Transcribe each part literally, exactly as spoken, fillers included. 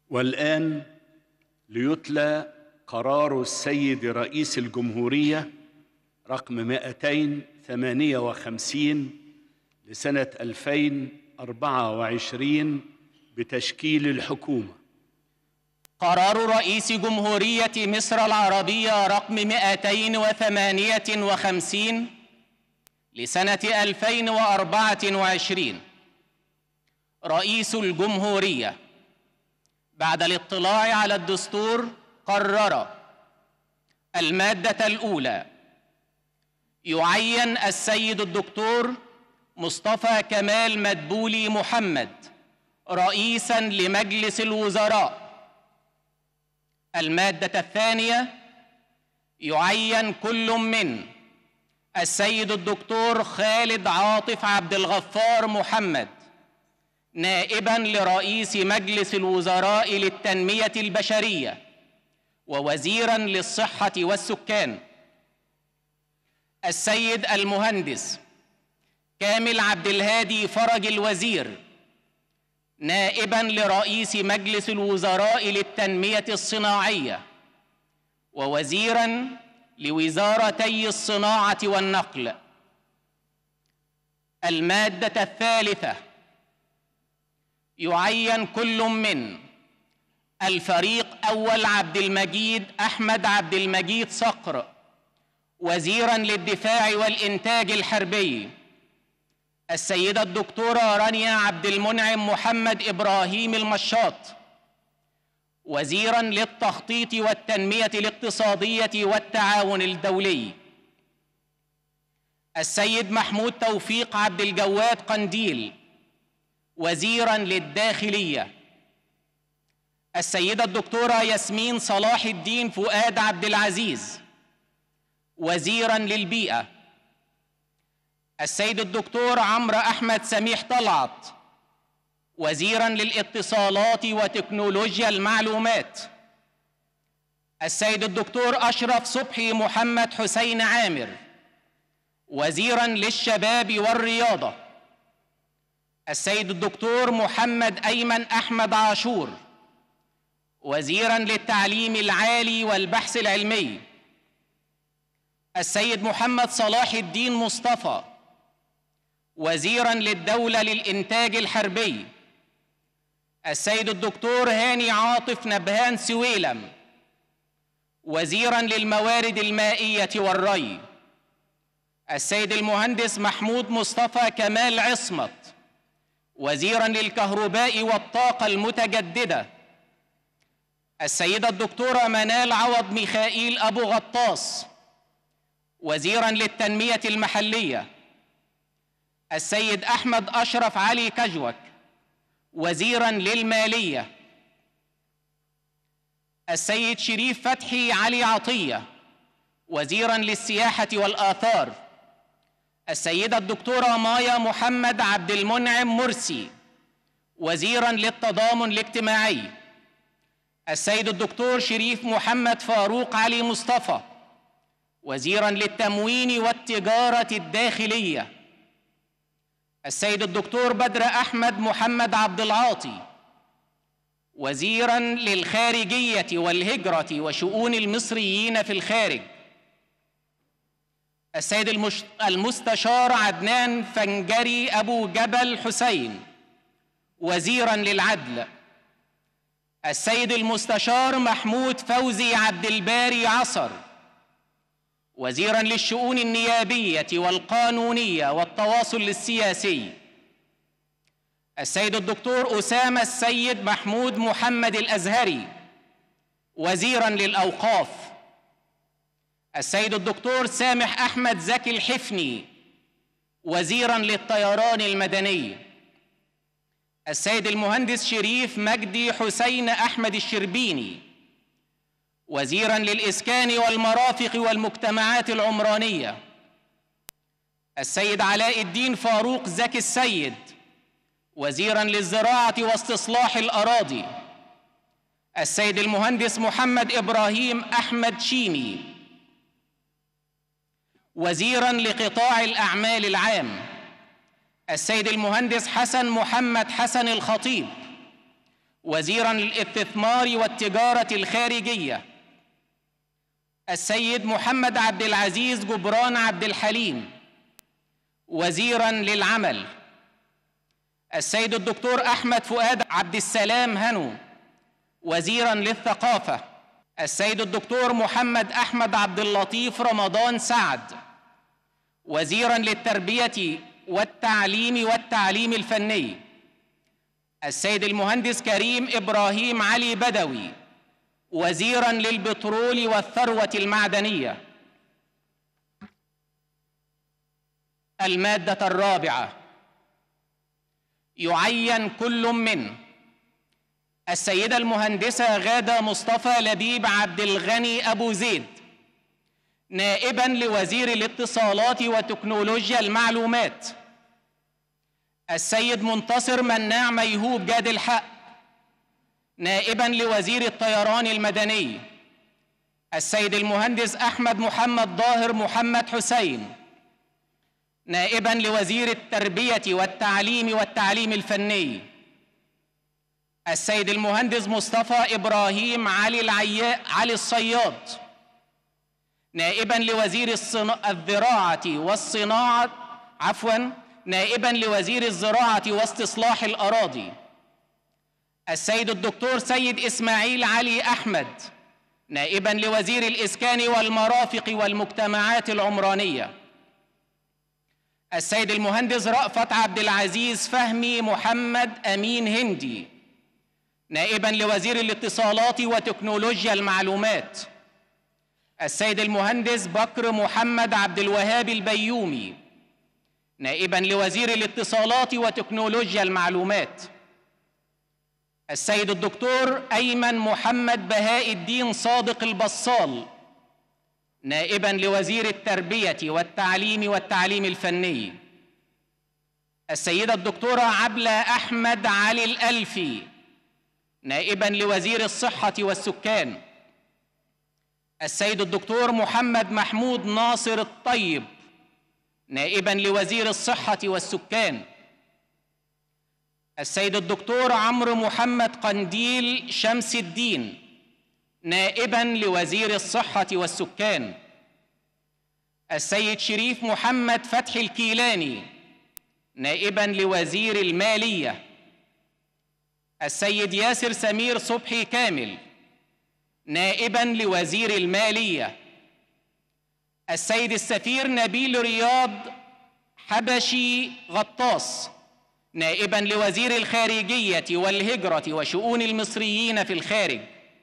والآن ليتلى قرار السيد رئيس الجمهورية رقم مئتين وثمانية وخمسين لسنة ألفين وأربعة وعشرين بتشكيل الحكومة. قرار رئيس جمهورية مصر العربية رقم مئتين وثمانية وخمسين لسنة ألفين وأربعة وعشرين. رئيس الجمهورية بعد الاطلاع على الدستور قرر: المادة الأولى: يعين السيد الدكتور مصطفى كمال مدبولي محمد رئيساً لمجلس الوزراء. المادة الثانية: يعين كل من السيد الدكتور خالد عاطف عبد الغفار محمد نائباً لرئيس مجلس الوزراء للتنمية البشرية ووزيراً للصحة والسكان. السيد المهندس كامل عبد الهادي فرج الوزير نائباً لرئيس مجلس الوزراء للتنمية الصناعية ووزيراً لوزارتي الصناعة والنقل. المادة الثالثة: يعين كل من الفريق أول عبد المجيد أحمد عبد المجيد صقر وزيراً للدفاع والإنتاج الحربي، السيدة الدكتورة رانيا عبد المنعم محمد إبراهيم المشاط وزيراً للتخطيط والتنمية الاقتصادية والتعاون الدولي، السيد محمود توفيق عبد الجواد قنديل وزيراً للداخلية، السيدة الدكتورة ياسمين صلاح الدين فؤاد عبد العزيز وزيراً للبيئة، السيد الدكتور عمرو أحمد سميح طلعت وزيراً للاتصالات وتكنولوجيا المعلومات، السيد الدكتور أشرف صبحي محمد حسين عامر وزيراً للشباب والرياضة، السيد الدكتور محمد أيمن أحمد عاشور وزيراً للتعليم العالي والبحث العلمي، السيد محمد صلاح الدين مصطفى وزيراً للدولة للإنتاج الحربي، السيد الدكتور هاني عاطف نبهان سويلم وزيراً للموارد المائية والري، السيد المهندس محمود مصطفى كمال عصمت وزيراً للكهرباء والطاقة المتجددة، السيدة الدكتورة منال عوض ميخائيل أبو غطاس وزيراً للتنمية المحلية، السيد أحمد أشرف علي كجوك وزيراً للمالية، السيد شريف فتحي علي عطية وزيراً للسياحة والآثار، السيدة الدكتورة مايا محمد عبد المنعم مرسي وزيراً للتضامن الاجتماعي، السيد الدكتور شريف محمد فاروق علي مصطفى وزيراً للتموين والتجارة الداخلية، السيد الدكتور بدر أحمد محمد عبد العاطي وزيراً للخارجية والهجرة وشؤون المصريين في الخارج، السيد المستشار عدنان فنجري أبو جبل حسين وزيراً للعدل، السيد المستشار محمود فوزي عبد الباري عصر وزيراً للشؤون النيابية والقانونية والتواصل السياسي، السيد الدكتور أسامة السيد محمود محمد الأزهري وزيراً للأوقاف، السيد الدكتور سامح أحمد زكي الحفني وزيراً للطيران المدني، السيد المهندس شريف مجدي حسين أحمد الشربيني وزيراً للإسكان والمرافق والمجتمعات العمرانية، السيد علاء الدين فاروق زكي السيد وزيراً للزراعة واستصلاح الأراضي، السيد المهندس محمد إبراهيم أحمد شيمي وزيراً لقطاع الأعمال العام، السيد المهندس حسن محمد حسن الخطيب وزيراً للاستثمار والتجارة الخارجية السيد محمد عبد العزيز جبران عبد الحليم وزيراً للعمل السيد الدكتور أحمد فؤاد عبد السلام هنو وزيراً للثقافة السيد الدكتور محمد أحمد عبد اللطيف رمضان سعد وزيراً للتربية والتعليم والتعليم الفني السيد المهندس كريم إبراهيم علي بدوي وزيراً للبترول والثروة المعدنية. المادة الرابعة: يعين كل من السيدة المهندسة غادة مصطفى لبيب عبد الغني أبو زيد نائباً لوزير الاتصالات وتكنولوجيا المعلومات، السيد منتصر مناع ميهوب جاد الحق نائباً لوزير الطيران المدني، السيد المهندس أحمد محمد ظاهر محمد حسين نائباً لوزير التربية والتعليم والتعليم الفني، السيد المهندس مصطفى إبراهيم علي العياء علي الصياد نائباً لوزير الزراعة والصناعة عفواً نائباً لوزير الزراعة واستصلاح الأراضي، السيد الدكتور سيد إسماعيل علي أحمد نائباً لوزير الإسكان والمرافق والمجتمعات العمرانية، السيد المهندس رأفت عبد العزيز فهمي محمد أمين هندي نائباً لوزير الاتصالات وتكنولوجيا المعلومات، السيد المهندس بكر محمد عبد الوهاب البيومي نائباً لوزير الاتصالات وتكنولوجيا المعلومات، السيد الدكتور أيمن محمد بهاء الدين صادق البصال نائباً لوزير التربية والتعليم والتعليم الفني، السيدة الدكتورة عبلة أحمد علي الألفي نائباً لوزير الصحة والسكان، السيد الدكتور محمد محمود ناصر الطيب نائباً لوزير الصحة والسكان، السيد الدكتور عمرو محمد قنديل شمس الدين نائباً لوزير الصحة والسكان، السيد شريف محمد فتحي الكيلاني نائباً لوزير المالية، السيد ياسر سمير صبحي كامل نائباً لوزير المالية، السيد السفير نبيل رياض حبشي غطاس نائباً لوزير الخارجية والهجرة وشؤون المصريين في الخارج،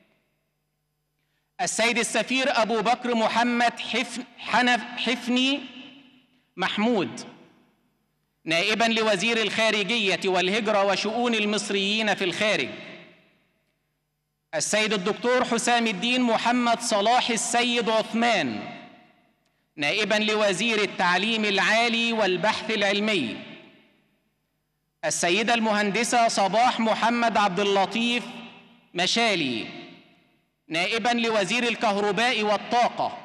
السيد السفير أبو بكر محمد حفن حنف حفني محمود نائباً لوزير الخارجية والهجرة وشؤون المصريين في الخارج، السيد الدكتور حسام الدين محمد صلاح السيد عثمان نائباً لوزير التعليم العالي والبحث العلمي، السيدة المهندسة صباح محمد عبد اللطيف مشالي نائباً لوزير الكهرباء والطاقة،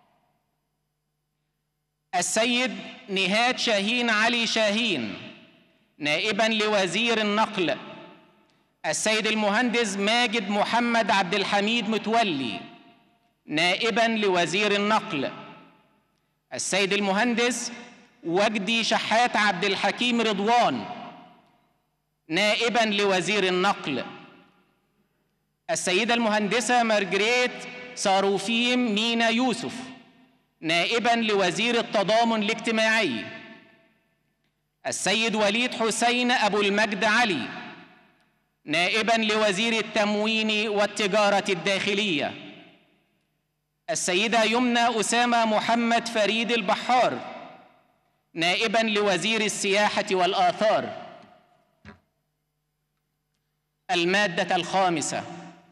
السيد نهاد شاهين علي شاهين نائباً لوزير النقل، السيد المهندس ماجد محمد عبد الحميد متولي نائباً لوزير النقل، السيد المهندس وجدي شحات عبد الحكيم رضوان نائباً لوزير النقل، السيدة المهندسة مارجريت صاروفيم مينا يوسف نائباً لوزير التضامن الاجتماعي، السيد وليد حسين أبو المجد علي نائباً لوزير التموين والتجارة الداخلية، السيدة يمنى أسامة محمد فريد البحار نائباً لوزير السياحة والآثار. المادة الخامسة: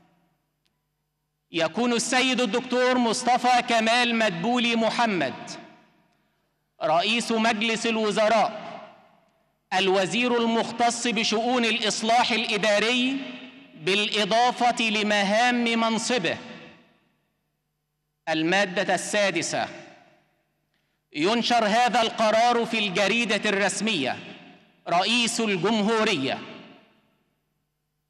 يكون السيد الدكتور مصطفى كمال مدبولي محمد رئيس مجلس الوزراء الوزير المختص بشؤون الإصلاح الإداري بالإضافة لمهام منصبه. المادة السادسة: ينشر هذا القرار في الجريدة الرسمية رئيس الجمهورية.